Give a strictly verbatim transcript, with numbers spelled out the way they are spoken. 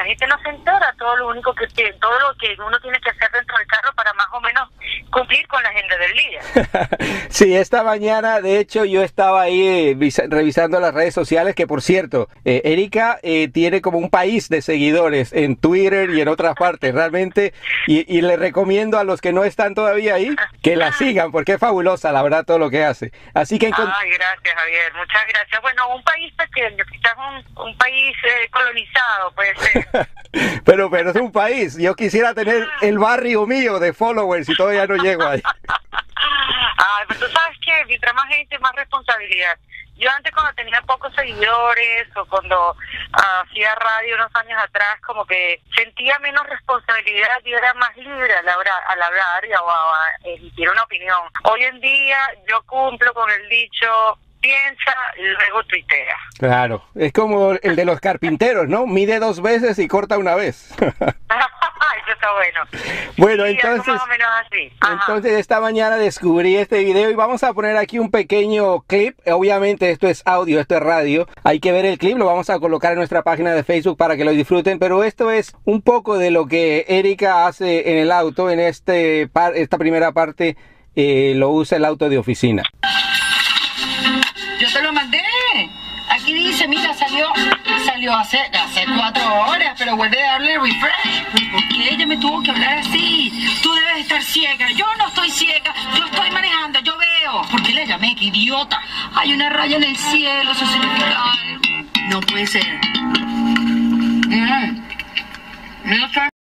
gente no se entera todo lo único que todo lo que uno tiene que hacer dentro del carro para más o menos cumplir con la agenda del día. Sí, esta mañana de hecho yo estaba ahí eh, revisando las redes sociales, que por cierto, eh, Erika eh, tiene como un país de seguidores en Twitter y en otras partes realmente, y, y le recomiendo a los que no están todavía ahí que la sigan porque es fabulosa la verdad todo lo que hace. Así que ay, gracias Javier, muchas gracias. Bueno, un país pequeño, quizás un, un país eh, colonizado puede ser. pero pero es un país. Yo quisiera tener el barrio mío de followers y todavía no llego ahí. Ay, pero tú sabes que mientras más gente, más responsabilidad. Yo antes, cuando tenía pocos seguidores o cuando uh, hacía radio unos años atrás, como que sentía menos responsabilidad y era más libre al hablar, al hablar y a, a emitir una opinión. Hoy en día yo cumplo con el dicho: piensa, luego tuitea. Claro, es como el de los carpinteros, ¿no? Mide dos veces y corta una vez. Eso está bueno. Bueno, sí, entonces, más o menos así. entonces esta mañana descubrí este video y vamos a poner aquí un pequeño clip. Obviamente esto es audio, esto es radio. Hay que ver el clip, lo vamos a colocar en nuestra página de Facebook para que lo disfruten. Pero esto es un poco de lo que Erika hace en el auto. En este par, esta primera parte eh, lo usa el auto de oficina. Yo te lo mandé. Aquí dice, mira, salió salió hace, hace cuatro horas, pero vuelve a darle refresh. ¿Por qué ella me tuvo que hablar así? Tú debes estar ciega. Yo no estoy ciega, yo estoy manejando, yo veo. ¿Por qué le llamé? ¡Qué idiota! Hay una raya en el cielo, eso significa algo. No puede ser. Mm. No